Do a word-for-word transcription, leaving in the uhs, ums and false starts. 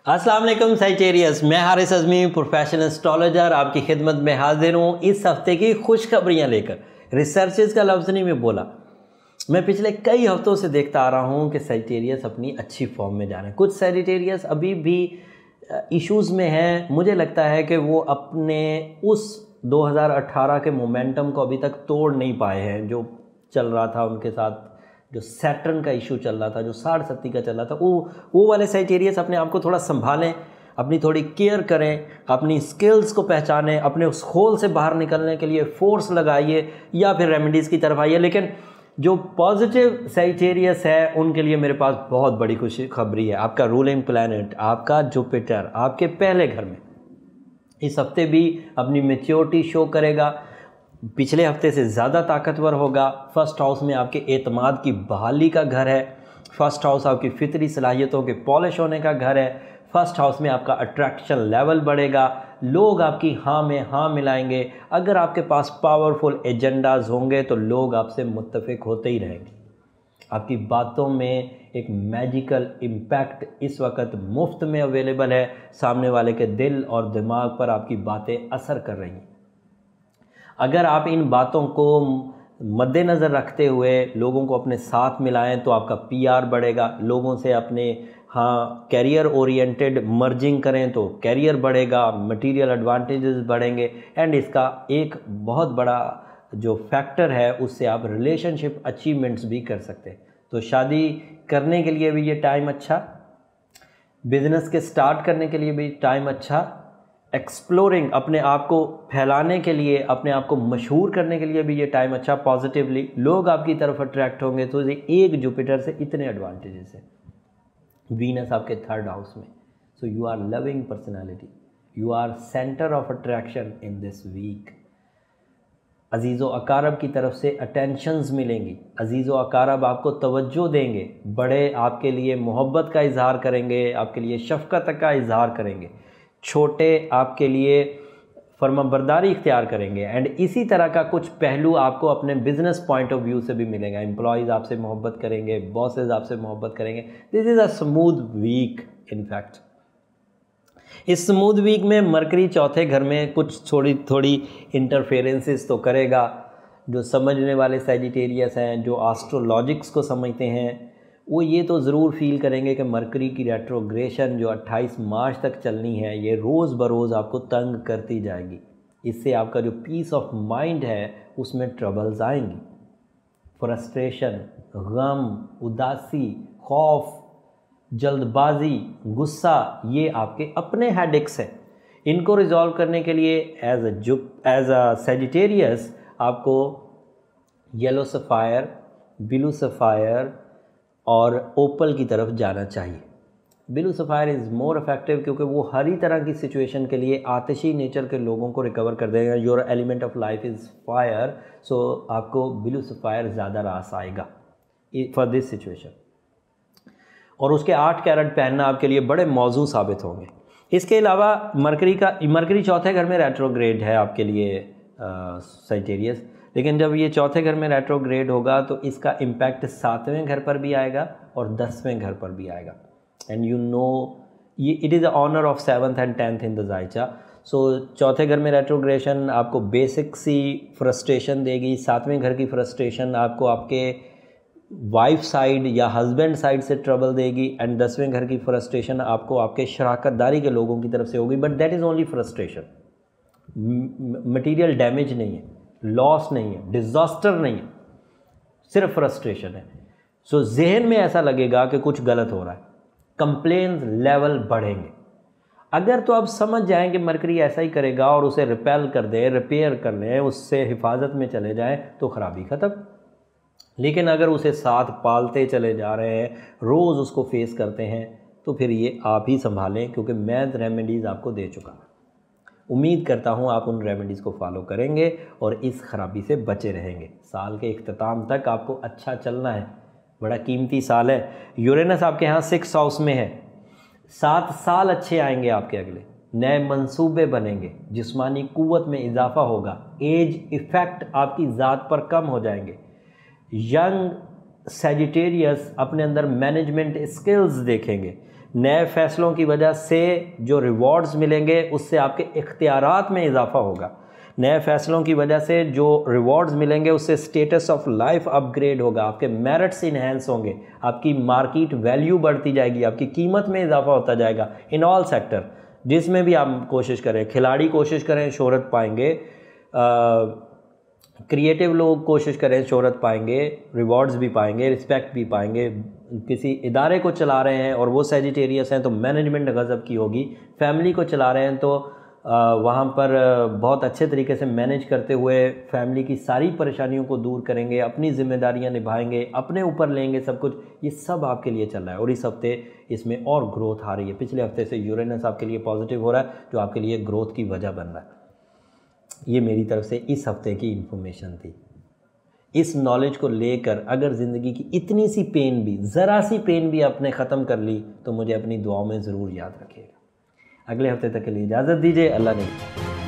अस्सलाम वालेकुम सैजिटेरियस, मैं हारिस अज़मी प्रोफेशन एस्ट्रोलॉजर आपकी खिदमत में हाजिर हूँ इस हफ्ते की खुशखबरियाँ लेकर। रिसर्चेस का लफ्ज़ नहीं मैं बोला, मैं पिछले कई हफ्तों से देखता आ रहा हूँ कि सैजिटेरियस अपनी अच्छी फॉर्म में जा रहे हैं। कुछ सैजिटेरियस अभी भी इश्यूज़ में हैं। मुझे लगता है कि वो अपने उस दो हज़ार अठारह के मोमेंटम को अभी तक तोड़ नहीं पाए हैं। जो चल रहा था उनके साथ, जो सैटर्न का इशू चल रहा था, जो साढ़ सत्ती का चल रहा था, वो वो वाले सैजिटेरियस अपने आप को थोड़ा संभालें, अपनी थोड़ी केयर करें, अपनी स्किल्स को पहचानें, अपने उस होल से बाहर निकलने के लिए फोर्स लगाइए या फिर रेमेडीज़ की तरफ आइए। लेकिन जो पॉजिटिव सैजिटेरियस है उनके लिए मेरे पास बहुत बड़ी खुशी खबरी है। आपका रूलिंग प्लैनेट, आपका जुपिटर आपके पहले घर में इस हफ्ते भी अपनी मैच्योरिटी शो करेगा, पिछले हफ्ते से ज़्यादा ताकतवर होगा। फर्स्ट हाउस में आपके एतमाद की बहाली का घर है। फर्स्ट हाउस आपकी फितरी सलाहियतों के पॉलिश होने का घर है। फर्स्ट हाउस में आपका अट्रैक्शन लेवल बढ़ेगा, लोग आपकी हाँ में हाँ मिलाएंगे। अगर आपके पास पावरफुल एजेंडाज होंगे तो लोग आपसे मुत्तफिक होते ही रहेंगे। आपकी बातों में एक मैजिकल इम्पैक्ट इस वक्त मुफ्त में अवेलेबल है। सामने वाले के दिल और दिमाग पर आपकी बातें असर कर रही हैं। अगर आप इन बातों को मद्देनज़र रखते हुए लोगों को अपने साथ मिलाएं तो आपका पीआर बढ़ेगा। लोगों से अपने हाँ कैरियर ओरिएंटेड मर्जिंग करें तो कैरियर बढ़ेगा, मटेरियल एडवांटेजेस बढ़ेंगे। एंड इसका एक बहुत बड़ा जो फैक्टर है उससे आप रिलेशनशिप अचीवमेंट्स भी कर सकते हैं। तो शादी करने के लिए भी ये टाइम अच्छा, बिजनेस के स्टार्ट करने के लिए भी टाइम अच्छा, एक्सप्लोरिंग अपने आप को फैलाने के लिए, अपने आप को मशहूर करने के लिए भी ये टाइम अच्छा। पॉजिटिवली लोग आपकी तरफ अट्रैक्ट होंगे। तो ये एक जुपिटर से इतने एडवांटेजेस हैं। वीनस आपके थर्ड हाउस में, so you are loving personality, you are centre of attraction in this week. अजीज़ो अकारब की तरफ से अटेंशंस मिलेंगी। अजीज़ो अकारब आपको तवज्जो देंगे, बड़े आपके लिए मोहब्बत का इजहार करेंगे, आपके लिए शफ़क़त का इजहार करेंगे, छोटे आपके लिए फर्माबरदारी इख्तियार करेंगे। एंड इसी तरह का कुछ पहलू आपको अपने बिजनेस पॉइंट ऑफ व्यू से भी मिलेगा। एम्प्लॉयज़ आपसे मोहब्बत करेंगे, बॉसेस आपसे मोहब्बत करेंगे। This is a smooth week. In fact इस स्मूथ वीक में मरकरी चौथे घर में कुछ थोड़ी थोड़ी इंटरफेरेंसेस तो करेगा। जो समझने वाले सैजिटेरियस हैं, जो एस्ट्रोलॉजिक्स को समझते हैं, वो ये तो ज़रूर फील करेंगे कि मरकरी की रेट्रोग्रेशन जो अट्ठाईस मार्च तक चलनी है ये रोज़ बरोज़ आपको तंग करती जाएगी। इससे आपका जो पीस ऑफ माइंड है उसमें ट्रबल्स आएंगी। फ्रस्ट्रेशन, गम, उदासी, खौफ, जल्दबाजी, गुस्सा, ये आपके अपने हेडेक्स हैं। इनको रिजॉल्व करने के लिए एज अ जुप एज अ सैजिटेरियस आपको येलो सफ़ायर, ब्लू सफ़ायर और ओपल की तरफ जाना चाहिए। Blue sapphire is more effective क्योंकि वो हर ही तरह की सिचुएशन के लिए आतिशी नेचर के लोगों को रिकवर कर देगा। Your element of life is fire, so आपको ब्लू सफ़ायर ज़्यादा रास आएगा फॉर दिस सिचुएशन। और उसके आठ कैरेट पहनना आपके लिए बड़े मौजू साबित होंगे। इसके अलावा मरकरी का मरकरी चौथे घर में रेट्रोग्रेड है आपके लिए सैजिटेरियस। लेकिन जब ये चौथे घर में रेट्रोग्रेड होगा तो इसका इम्पैक्ट सातवें घर पर भी आएगा और दसवें घर पर भी आएगा। एंड यू नो ये it is the owner of seventh and tenth in the जायचा। सो चौथे घर में रेट्रोग्रेशन आपको बेसिक सी फ्रस्ट्रेशन देगी। सातवें घर की फ्रस्ट्रेशन आपको आपके वाइफ साइड या हस्बैंड साइड से ट्रबल देगी। एंड दसवें घर की फ्रस्ट्रेशन आपको आपके शराकतदारी के लोगों की तरफ से होगी। But that is only frustration, material damage नहीं है, लॉस नहीं है, डिज़ास्टर नहीं है, सिर्फ फ्रस्ट्रेशन है। सो so, जहन में ऐसा लगेगा कि कुछ गलत हो रहा है, कंप्लेंस लेवल बढ़ेंगे। अगर तो आप समझ जाएं कि मरकरी ऐसा ही करेगा और उसे रिपेल कर दें, रिपेयर कर लें, उससे हिफाजत में चले जाएं तो ख़राबी ख़त्म। लेकिन अगर उसे साथ पालते चले जा रहे हैं, रोज़ उसको फेस करते हैं, तो फिर ये आप ही संभालें क्योंकि मैं रेमेडीज़ आपको दे चुका हूँ। उम्मीद करता हूँ आप उन रेमेडीज़ को फॉलो करेंगे और इस खराबी से बचे रहेंगे। साल के इख्तिताम तक आपको अच्छा चलना है, बड़ा कीमती साल है। यूरेनस आपके यहाँ सिक्स हाउस में है। सात साल अच्छे आएंगे आपके, अगले नए मंसूबे बनेंगे, जिस्मानी कुव्वत में इजाफा होगा, एज इफ़ेक्ट आपकी ज़ात पर कम हो जाएंगे। यंग सैजिटेरियस अपने अंदर मैनेजमेंट स्किल्स देखेंगे, नए फैसलों की वजह से जो रिवॉर्ड्स मिलेंगे उससे आपके इख्तियारात में इजाफा होगा। नए फैसलों की वजह से जो रिवॉर्ड्स मिलेंगे उससे स्टेटस ऑफ लाइफ अपग्रेड होगा, आपके मेरिट्स इन्हेंस होंगे, आपकी मार्केट वैल्यू बढ़ती जाएगी, आपकी कीमत में इजाफा होता जाएगा इन ऑल सेक्टर जिसमें भी आप कोशिश करें। खिलाड़ी कोशिश करें शोहरत पाएंगे, क्रिएटिव लोग कोशिश करें शोहरत पाएंगे, रिवॉर्ड्स भी पाएंगे, रिस्पेक्ट भी पाएंगे। किसी इदारे को चला रहे हैं और वो सैजिटेरियस हैं तो मैनेजमेंट गज़ब की होगी। फैमिली को चला रहे हैं तो वहाँ पर बहुत अच्छे तरीके से मैनेज करते हुए फैमिली की सारी परेशानियों को दूर करेंगे, अपनी जिम्मेदारियाँ निभाएंगे, अपने ऊपर लेंगे सब कुछ। ये सब आपके लिए चल रहा है और इस हफ्ते इसमें और ग्रोथ आ रही है। पिछले हफ्ते से यूरेनस आपके लिए पॉजिटिव हो रहा है जो आपके लिए ग्रोथ की वजह बन रहा है। ये मेरी तरफ से इस हफ्ते की इन्फॉर्मेशन थी। इस नॉलेज को लेकर अगर ज़िंदगी की इतनी सी पेन भी, ज़रा सी पेन भी आपने ख़त्म कर ली तो मुझे अपनी दुआओं में ज़रूर याद रखिएगा। अगले हफ्ते तक के लिए इजाज़त दीजिए। अल्लाह ने